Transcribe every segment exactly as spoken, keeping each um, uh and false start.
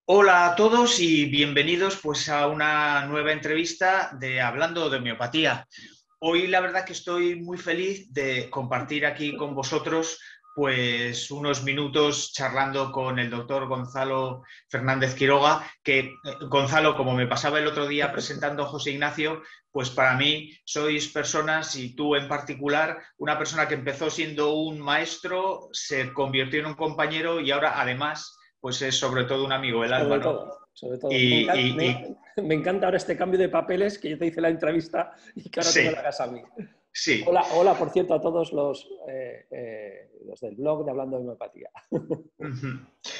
Hola a todos y bienvenidos pues, a una nueva entrevista de Hablando de Homeopatía. Hoy la verdad que estoy muy feliz de compartir aquí con vosotros pues, unos minutos charlando con el doctor Gonzalo Fernández Quiroga, que eh, Gonzalo, como me pasaba el otro día presentando a José Ignacio, pues para mí sois personas, y tú en particular, una persona que empezó siendo un maestro, se convirtió en un compañero y ahora además pues es sobre todo un amigo del alma, Sobre ¿no? todo, sobre todo. Me Y, encanta, y, y me, me encanta ahora este cambio de papeles que yo te hice la entrevista y que ahora tú me sí, la hagas a mí. sí. Hola, hola, por cierto, a todos los, eh, eh, los del blog de Hablando de Homeopatía. Uh-huh.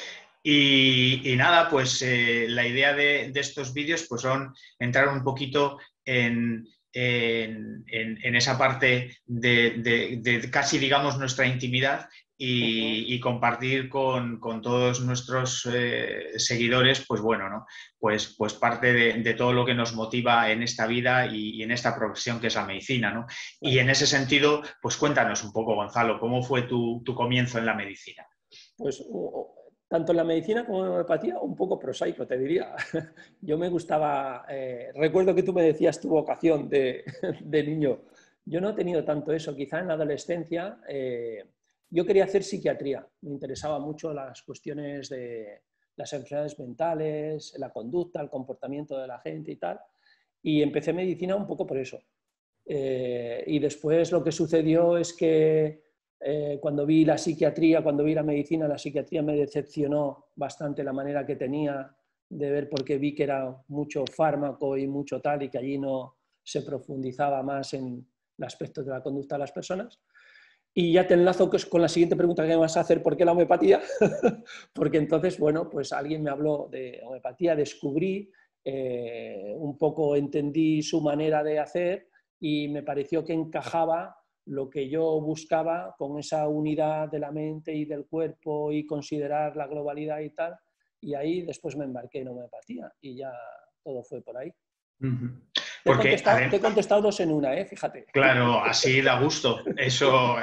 Y, y, nada, pues eh, la idea de, de, estos vídeos pues son entrar un poquito en, en, en, en esa parte de, de, de casi, digamos, nuestra intimidad y, y compartir con, con, todos nuestros eh, seguidores, pues bueno, ¿no? Pues, pues parte de, de, todo lo que nos motiva en esta vida y, y en esta profesión que es la medicina, ¿no? Y en ese sentido, pues cuéntanos un poco, Gonzalo, ¿cómo fue tu, tu comienzo en la medicina? Pues tanto en la medicina como en la homeopatía, un poco prosaico, te diría. Yo me gustaba, eh, recuerdo que tú me decías tu vocación de, de niño. Yo no he tenido tanto eso, quizá en la adolescencia eh, yo quería hacer psiquiatría, me interesaban mucho las cuestiones de las enfermedades mentales, la conducta, el comportamiento de la gente y tal, y empecé medicina un poco por eso. Eh, y después lo que sucedió es que eh, cuando vi la psiquiatría, cuando vi la medicina, la psiquiatría me decepcionó bastante la manera que tenía de ver, porque vi que era mucho fármaco y mucho tal, y que allí no se profundizaba más en el aspecto de la conducta de las personas. Y ya te enlazo con la siguiente pregunta que me vas a hacer: ¿por qué la homeopatía? Porque entonces, bueno, pues alguien me habló de homeopatía, descubrí, eh, un poco entendí su manera de hacer y me pareció que encajaba lo que yo buscaba con esa unidad de la mente y del cuerpo y considerar la globalidad y tal. Y ahí después me embarqué en homeopatía y ya todo fue por ahí. Uh-huh. Te he Porque, contestado, te he contestado dos en una, ¿eh? Fíjate. claro, así da gusto. Eso.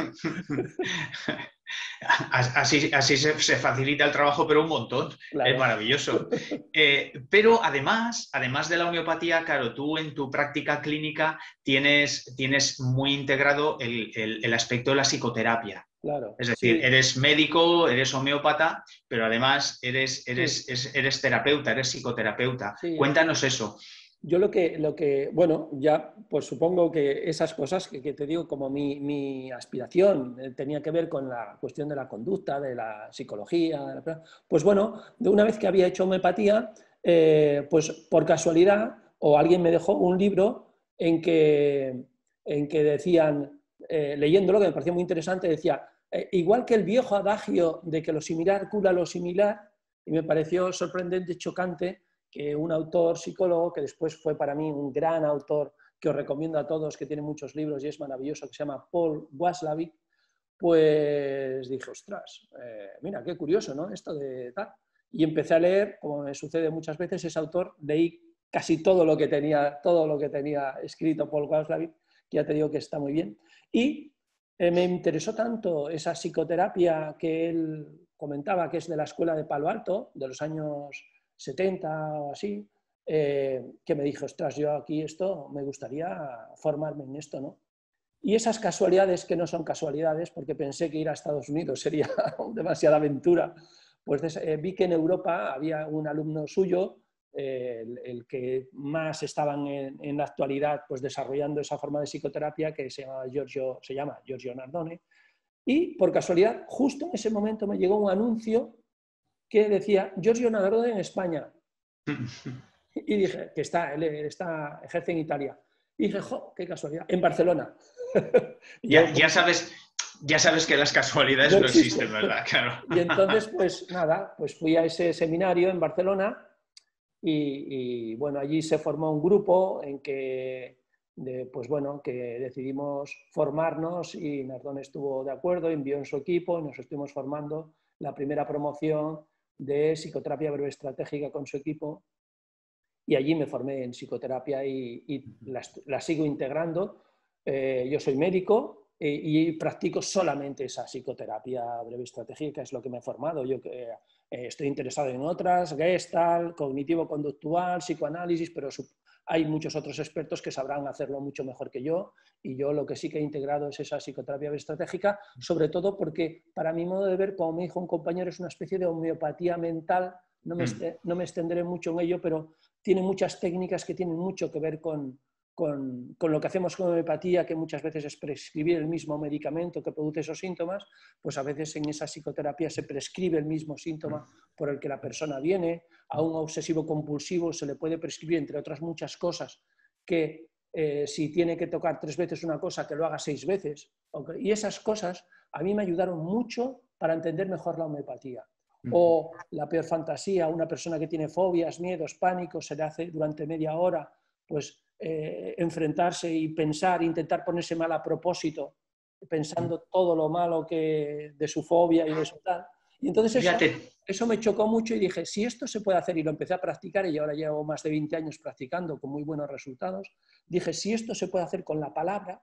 Así, así se, se, facilita el trabajo, pero un montón. Es Claro. maravilloso. Eh, pero además, además de la homeopatía, claro, tú en tu práctica clínica tienes, tienes muy integrado el, el, el aspecto de la psicoterapia. Claro, Es decir, sí, eres médico, eres homeópata, pero además eres, sí, eres, eres terapeuta, eres psicoterapeuta. sí. Cuéntanos eso. Yo lo que, lo que, bueno, ya pues supongo que esas cosas que, que te digo, como mi, mi aspiración eh, tenía que ver con la cuestión de la conducta, de la psicología, de la, pues bueno, de una vez que había hecho homeopatía, eh, pues por casualidad, o alguien me dejó un libro en que, en que decían, eh, leyéndolo, que me pareció muy interesante, decía, eh, igual que el viejo adagio de que lo similar cura lo similar, y me pareció sorprendente, chocante, que un autor psicólogo, que después fue para mí un gran autor, que os recomiendo a todos, que tiene muchos libros y es maravilloso, que se llama Paul Watzlawick, pues dije, ostras, eh, mira, qué curioso, ¿no? Esto de tal. Y empecé a leer, como me sucede muchas veces, ese autor, leí casi todo lo que tenía, todo lo que tenía escrito Paul Watzlawick, que ya te digo que está muy bien. Y eh, me interesó tanto esa psicoterapia que él comentaba, que es de la escuela de Palo Alto, de los años setenta o así, eh, que me dije, ostras, yo aquí esto, me gustaría formarme en esto, ¿no? Y esas casualidades que no son casualidades, porque pensé que ir a Estados Unidos sería demasiada aventura, pues eh, vi que en Europa había un alumno suyo, eh, el, el, que más estaban en, en la actualidad pues desarrollando esa forma de psicoterapia, que se llama Giorgio, se llama Giorgio Nardone, y por casualidad, justo en ese momento me llegó un anuncio que decía Giorgio Nardone en España. Y dije, que está, él está, ejerce en Italia. Y dije, jo, qué casualidad, en Barcelona. y yo, Ya, ya, sabes, ya sabes que las casualidades no no existe. existen, ¿verdad? Claro. Y entonces, pues nada, pues fui a ese seminario en Barcelona y, y bueno, allí se formó un grupo en que, de, pues bueno, que decidimos formarnos y Nardone estuvo de acuerdo, envió en su equipo y nos estuvimos formando la primera promoción de psicoterapia breve estratégica con su equipo. Y allí me formé en psicoterapia y, y la, la, sigo integrando. Eh, yo soy médico, eh, y practico solamente esa psicoterapia breve estratégica, es lo que me he formado. Yo eh, estoy interesado en otras, Gestalt, cognitivo-conductual, psicoanálisis, pero hay muchos otros expertos que sabrán hacerlo mucho mejor que yo, y yo lo que sí que he integrado es esa psicoterapia breve estratégica, sobre todo porque, para mi modo de ver, como me dijo un compañero, es una especie de homeopatía mental. No me, este, no me extenderé mucho en ello, pero tiene muchas técnicas que tienen mucho que ver con, con, con lo que hacemos con homeopatía, que muchas veces es prescribir el mismo medicamento que produce esos síntomas. Pues a veces en esa psicoterapia se prescribe el mismo síntoma por el que la persona viene. A un obsesivo compulsivo se le puede prescribir, entre otras muchas cosas, que eh, si tiene que tocar tres veces una cosa, que lo haga seis veces. Y esas cosas a mí me ayudaron mucho para entender mejor la homeopatía. O la peor fantasía, una persona que tiene fobias, miedos, pánicos, se le hace durante media hora pues, eh, enfrentarse y pensar, intentar ponerse mal a propósito, pensando todo lo malo que, de su fobia y de su tal. Y entonces eso, eso me chocó mucho y dije, si esto se puede hacer, y lo empecé a practicar, y ahora llevo más de veinte años practicando con muy buenos resultados, dije, si esto se puede hacer con la palabra,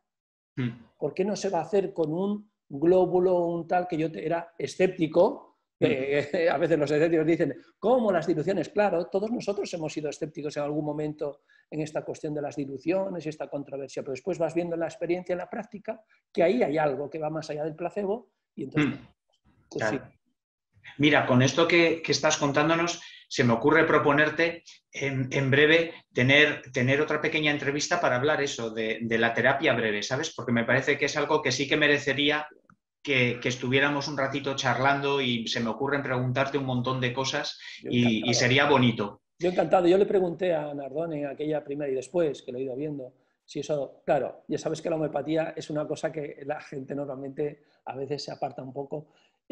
¿por qué no se va a hacer con un glóbulo o un tal? Que yo era escéptico. Eh, a veces los escépticos dicen, ¿cómo las diluciones? Claro, todos nosotros hemos sido escépticos en algún momento en esta cuestión de las diluciones y esta controversia, pero después vas viendo en la experiencia, en la práctica, que ahí hay algo que va más allá del placebo y entonces... Mm, pues, claro. Sí. Mira, con esto que, que estás contándonos, se me ocurre proponerte en, en breve tener, tener otra pequeña entrevista para hablar eso, de, de la terapia breve, ¿sabes? Porque me parece que es algo que sí que merecería Que, que estuviéramos un ratito charlando y se me ocurren preguntarte un montón de cosas y, y sería bonito. Yo encantado. Yo le pregunté a Nardone en aquella primera y después, que lo he ido viendo, si eso, claro, ya sabes que la homeopatía es una cosa que la gente normalmente a veces se aparta un poco,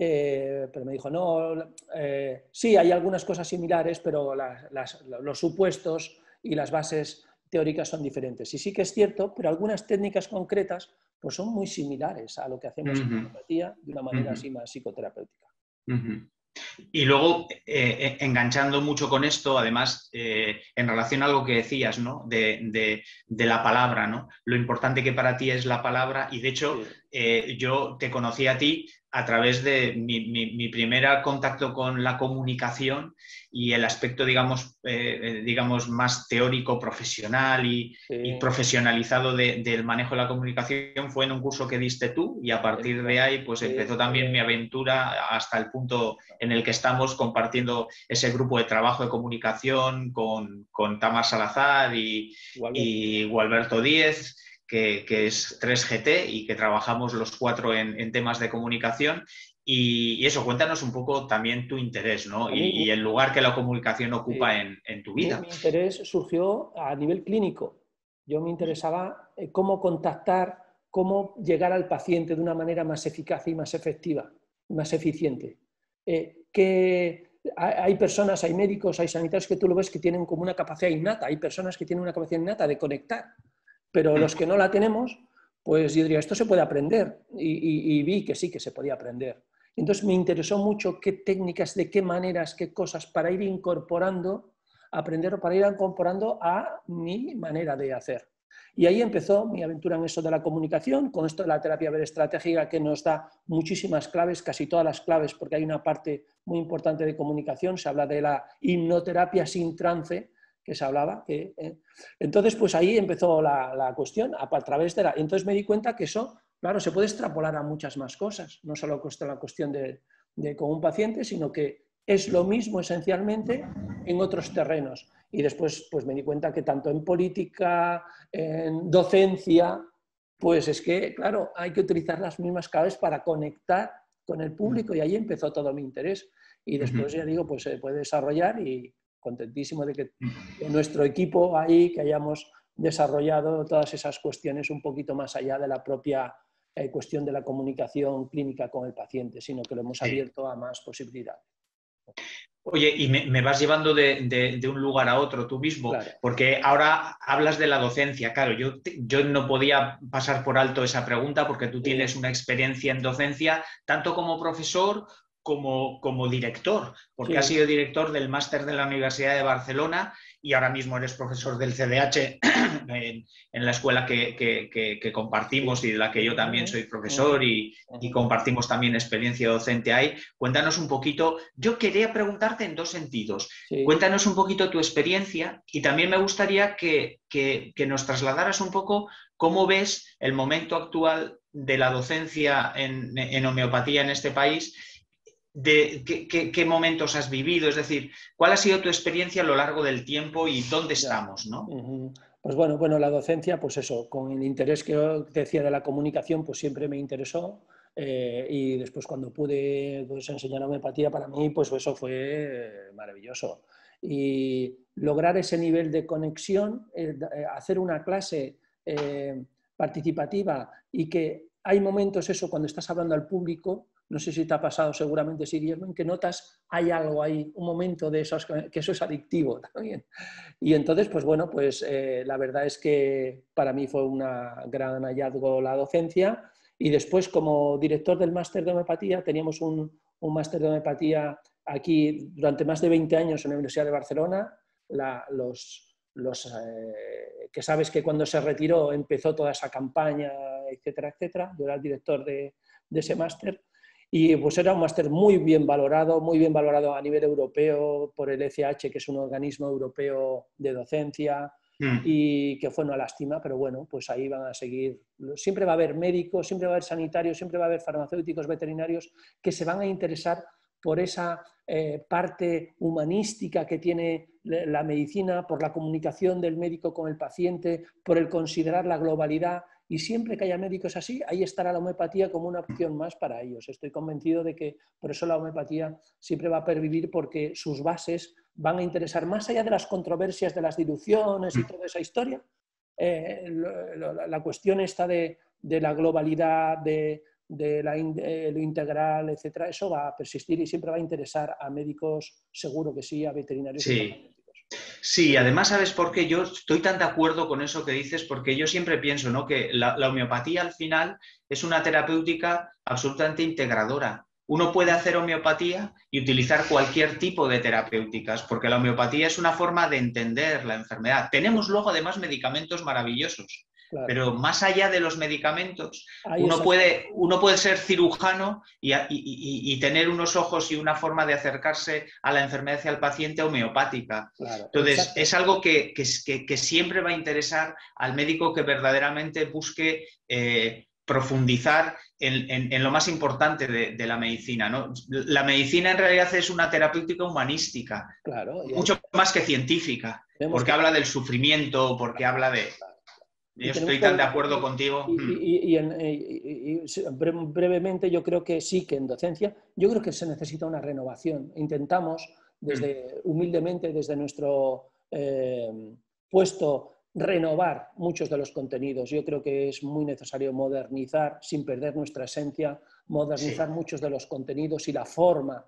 eh, pero me dijo, no, eh, sí, hay algunas cosas similares, pero las, las, los supuestos y las bases teóricas son diferentes. Y sí que es cierto, pero algunas técnicas concretas pues son muy similares a lo que hacemos uh-huh. en la homeopatía de una manera uh-huh. así más psicoterapéutica. Uh-huh. Y luego, eh, enganchando mucho con esto, además, eh, en relación a algo que decías, ¿no? De, de, de la palabra, ¿no? Lo importante que para ti es la palabra, y de hecho, sí. eh, yo te conocí a ti a través de mi, mi, mi primer contacto con la comunicación y el aspecto, digamos, eh, digamos más teórico, profesional y, sí. y profesionalizado de, del manejo de la comunicación fue en un curso que diste tú, y a partir de ahí pues empezó también mi aventura hasta el punto en el que estamos compartiendo ese grupo de trabajo de comunicación con, con Tamar Salazar y, y Gualberto Díez, que, que es tres G T y que trabajamos los cuatro en, en temas de comunicación. Y, y eso, cuéntanos un poco también tu interés, ¿no? Y, y el lugar que la comunicación ocupa sí. en, en tu vida. Mi, mi interés surgió a nivel clínico. Yo me interesaba cómo contactar, cómo llegar al paciente de una manera más eficaz y más efectiva, más eficiente. Eh, que hay personas, hay médicos, hay sanitarios que tú lo ves que tienen como una capacidad innata, hay personas que tienen una capacidad innata de conectar, pero los que no la tenemos, pues yo diría, esto se puede aprender, y, y, y vi que sí que se podía aprender. Entonces me interesó mucho qué técnicas, de qué maneras, qué cosas para ir incorporando, aprender, para ir incorporando a mi manera de hacer. Y ahí empezó mi aventura en eso de la comunicación, con esto de la terapia breve estratégica, que nos da muchísimas claves, casi todas las claves, porque hay una parte muy importante de comunicación. Se habla de la hipnoterapia sin trance, que se hablaba. Que, eh. Entonces, pues ahí empezó la, la cuestión, a, a través de la... Entonces me di cuenta que eso, claro, se puede extrapolar a muchas más cosas, no solo la cuestión de, de con un paciente, sino que es lo mismo esencialmente en otros terrenos. Y después pues me di cuenta que tanto en política, en docencia, pues es que, claro, hay que utilizar las mismas claves para conectar con el público, y ahí empezó todo mi interés. Y después, ya digo, pues se puede desarrollar, y contentísimo de que de nuestro equipo ahí, que hayamos desarrollado todas esas cuestiones un poquito más allá de la propia eh, cuestión de la comunicación clínica con el paciente, sino que lo hemos abierto a más posibilidades. Oye, y me, me vas llevando de, de, de un lugar a otro tú mismo, claro. Porque ahora hablas de la docencia. Claro, yo, yo no podía pasar por alto esa pregunta porque tú tienes una experiencia en docencia, tanto como profesor como, como director, porque Sí. has sido director del máster de la Universidad de Barcelona y ahora mismo eres profesor del C D H en, en la escuela que, que, que, que compartimos Sí. y de la que yo también soy profesor y, y Ujú. compartimos también experiencia docente ahí. Cuéntanos un poquito, yo quería preguntarte en dos sentidos. Sí. Cuéntanos un poquito tu experiencia y también me gustaría que, que, que nos trasladaras un poco cómo ves el momento actual de la docencia en, en homeopatía en este país. De qué, qué, qué momentos has vivido, es decir, cuál ha sido tu experiencia a lo largo del tiempo y dónde Ya. estamos, ¿no? Ujú. Pues bueno, bueno, la docencia, pues eso, con el interés que yo decía de la comunicación, pues siempre me interesó. Eh, y después cuando pude pues, enseñar homeopatía, para mí, pues eso fue eh, maravilloso. Y lograr ese nivel de conexión, eh, eh, hacer una clase eh, participativa y que hay momentos, eso, cuando estás hablando al público, no sé si te ha pasado, seguramente sí, Guillermo, en que notas, hay algo ahí, un momento de esos, que eso es adictivo también. Y entonces, pues bueno, pues eh, la verdad es que para mí fue un gran hallazgo la docencia. Y después, como director del máster de homeopatía, teníamos un, un máster de homeopatía aquí durante más de veinte años en la Universidad de Barcelona. La, los, los eh, que sabes que cuando se retiró empezó toda esa campaña, etcétera, etcétera. Yo era el director de, de ese máster. Y pues era un máster muy bien valorado, muy bien valorado a nivel europeo por el E C H, que es un organismo europeo de docencia, Mm. y que fue una lástima, pero bueno, pues ahí van a seguir. Siempre va a haber médicos, siempre va a haber sanitarios, siempre va a haber farmacéuticos, veterinarios, que se van a interesar por esa eh, parte humanística que tiene la medicina, por la comunicación del médico con el paciente, por el considerar la globalidad. Y siempre que haya médicos así, ahí estará la homeopatía como una opción más para ellos. Estoy convencido de que por eso la homeopatía siempre va a pervivir, porque sus bases van a interesar, más allá de las controversias de las diluciones y toda esa historia, eh, lo, lo, la cuestión esta de, de la globalidad, de, de la, eh, lo integral, etcétera, eso va a persistir y siempre va a interesar a médicos, seguro que sí, a veterinarios y Sí. farmacéuticos. Sí, además, ¿sabes por qué? Yo estoy tan de acuerdo con eso que dices, porque yo siempre pienso, ¿no?, que la, la homeopatía al final es una terapéutica absolutamente integradora. Uno puede hacer homeopatía y utilizar cualquier tipo de terapéuticas, porque la homeopatía es una forma de entender la enfermedad. Tenemos luego además medicamentos maravillosos, Claro. pero más allá de los medicamentos, Ahí uno esas... puede, uno puede ser cirujano y, y, y, y tener unos ojos y una forma de acercarse a la enfermedad y al paciente homeopática. Claro, Entonces, exacto. es algo que, que, que, siempre va a interesar al médico que verdaderamente busque eh, profundizar en, en, en, lo más importante de, de la medicina, ¿no? La medicina en realidad es una terapéutica humanística, Claro, y ahí mucho más que científica, tenemos porque que... habla del sufrimiento, porque Claro, habla de... claro. Y Yo tenemos estoy que... tan de acuerdo contigo. Y, Hmm. y, y, en, y, y, brevemente, yo creo que sí, que en docencia, yo creo que se necesita una renovación. Intentamos, desde, humildemente, desde nuestro eh, puesto, renovar muchos de los contenidos. Yo creo que es muy necesario modernizar, sin perder nuestra esencia, modernizar Sí, muchos de los contenidos y la forma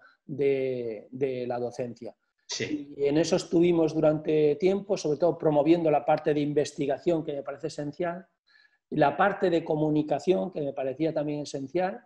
de, de la docencia. sí. Y en eso estuvimos durante tiempo, sobre todo promoviendo la parte de investigación, que me parece esencial, y la parte de comunicación, que me parecía también esencial,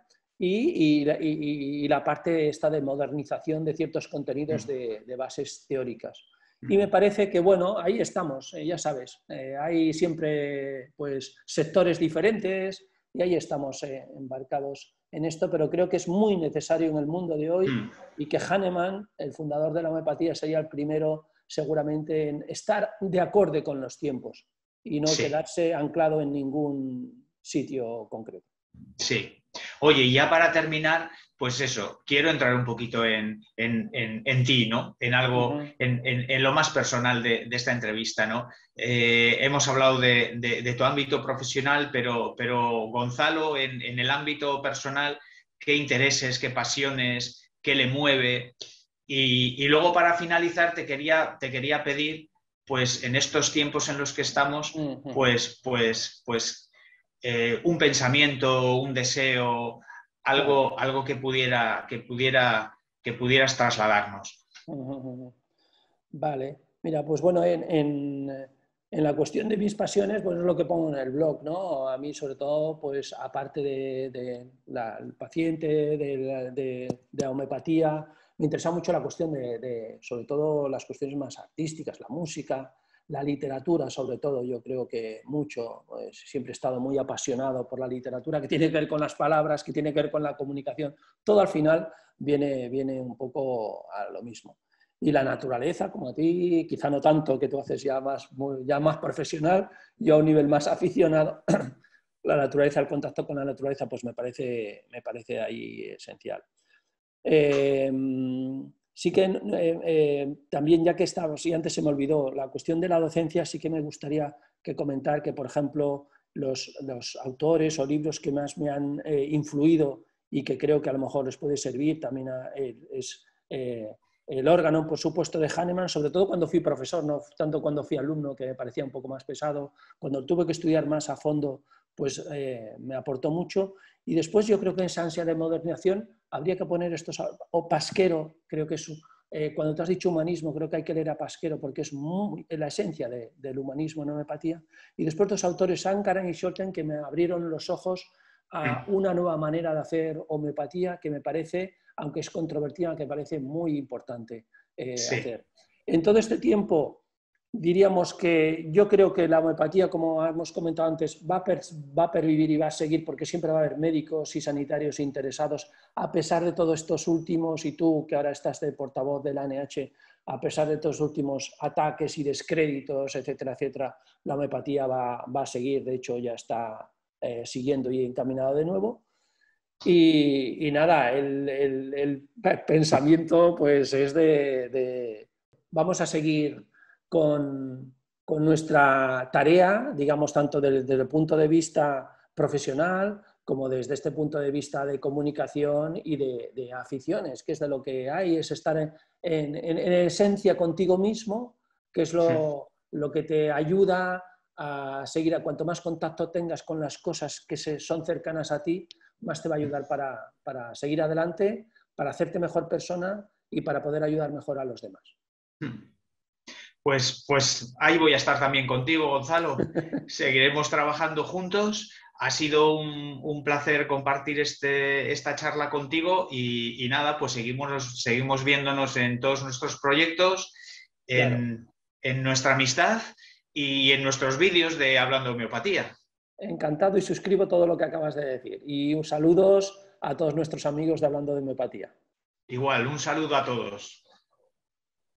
y, y, y, y la parte esta de modernización de ciertos contenidos de, de bases teóricas. Y me parece que, bueno, ahí estamos, eh, ya sabes, eh, hay siempre pues, sectores diferentes y ahí estamos eh, embarcados en esto, pero creo que es muy necesario en el mundo de hoy, Hmm. y que Hahnemann, el fundador de la homeopatía, sería el primero seguramente en estar de acorde con los tiempos y no Sí. quedarse anclado en ningún sitio concreto. Sí. Oye, y ya para terminar, pues eso, quiero entrar un poquito en, en, en, en ti, ¿no? En algo, Uh-huh. en, en, en, lo más personal de, de esta entrevista, ¿no? Eh, hemos hablado de, de, de, tu ámbito profesional, pero, pero Gonzalo, en, en el ámbito personal, ¿qué intereses, qué pasiones, qué le mueve? Y, y luego para finalizar te quería, te quería pedir, pues en estos tiempos en los que estamos, Uh-huh. pues, pues, pues Eh, un pensamiento, un deseo, Claro. algo, algo que, pudiera, que, pudiera, que pudieras trasladarnos. Uh-huh. Vale. Mira, pues bueno, en, en, En la cuestión de mis pasiones, pues es lo que pongo en el blog, ¿no? A mí, sobre todo, pues aparte de, de la, el paciente, de, de, de, la homeopatía, me interesa mucho la cuestión de, de, sobre todo, las cuestiones más artísticas, la música, la literatura, sobre todo. Yo creo que mucho, pues, siempre he estado muy apasionado por la literatura, que tiene que ver con las palabras, que tiene que ver con la comunicación. Todo al final viene, viene un poco a lo mismo. Y la naturaleza, como a ti, quizá no tanto, que tú haces ya más, ya más profesional, yo a un nivel más aficionado, la naturaleza, el contacto con la naturaleza, pues me parece, me parece ahí esencial. Eh, sí que eh, eh, también, ya que estamos, y antes se me olvidó, la cuestión de la docencia, sí que me gustaría que comentar que, por ejemplo, los, los autores o libros que más me han eh, influido y que creo que a lo mejor les puede servir también a, eh, es... Eh, el órgano, por supuesto, de Hahnemann, sobre todo cuando fui profesor, no tanto cuando fui alumno, que me parecía un poco más pesado. Cuando tuve que estudiar más a fondo, pues eh, me aportó mucho. Y después yo creo que en esa ansia de modernización habría que poner estos, o Pasquero, creo que es, eh, cuando tú has dicho humanismo, creo que hay que leer a Pasquero porque es muy, la esencia de, del humanismo en homeopatía. Y después dos autores, Ankaran y Scholten, que me abrieron los ojos a una nueva manera de hacer homeopatía que me parece, aunque es controvertida, que parece muy importante eh, Sí. hacer. En todo este tiempo, diríamos que yo creo que la homeopatía, como hemos comentado antes, va a, per, va a pervivir y va a seguir porque siempre va a haber médicos y sanitarios interesados, a pesar de todos estos últimos, y tú que ahora estás de portavoz de la A N H, a pesar de estos últimos ataques y descréditos, etcétera, etcétera, la homeopatía va, va a seguir, de hecho ya está eh, siguiendo y encaminada de nuevo. Y, y nada, el, el, el pensamiento pues es de, de vamos a seguir con, con nuestra tarea, digamos, tanto desde, desde el punto de vista profesional como desde este punto de vista de comunicación y de, de aficiones, que es de lo que hay, es estar en, en, en esencia contigo mismo, que es lo, lo que te ayuda a seguir, a cuanto más contacto tengas con las cosas que se, son cercanas a ti, más te va a ayudar para, para seguir adelante, para hacerte mejor persona y para poder ayudar mejor a los demás. Pues, pues ahí voy a estar también contigo, Gonzalo. Seguiremos trabajando juntos. Ha sido un, un placer compartir este, esta charla contigo y, y nada, pues seguimos, seguimos viéndonos en todos nuestros proyectos, en, claro. en nuestra amistad y en nuestros vídeos de Hablando de Homeopatía. Encantado y suscribo todo lo que acabas de decir. Y un saludos a todos nuestros amigos de Hablando de Homeopatía. Igual, un saludo a todos.